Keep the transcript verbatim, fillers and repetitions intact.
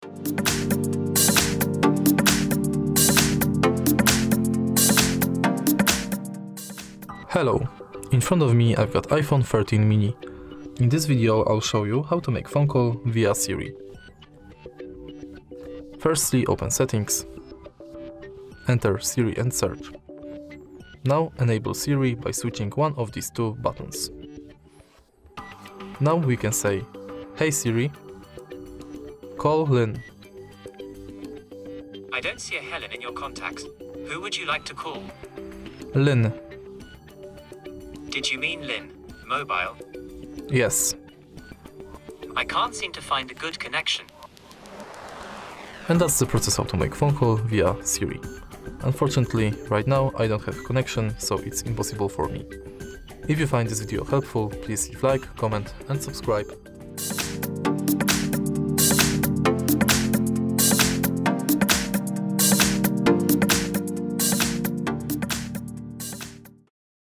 Hello, in front of me I've got iPhone thirteen mini. In this video I'll show you how to make phone call via Siri. Firstly, open Settings, enter Siri and search. Now enable Siri by switching one of these two buttons. Now we can say, "Hey Siri, call Lynn." I don't see a Helen in your contacts. Who would you like to call? Lynn. Did you mean Lynn? Mobile? Yes. I can't seem to find a good connection. And that's the process how to make phone call via Siri. Unfortunately, right now I don't have connection, so it's impossible for me. If you find this video helpful, please leave like, comment and subscribe.